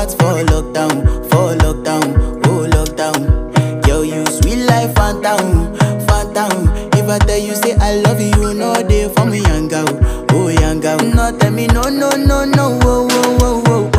heart for lockdown, oh lockdown. Girl, you sweet life, phantom, phantom. If I tell you say I love you, you know they for me young girl, oh young girl. No tell me no, no, no, no, oh, oh, oh, oh.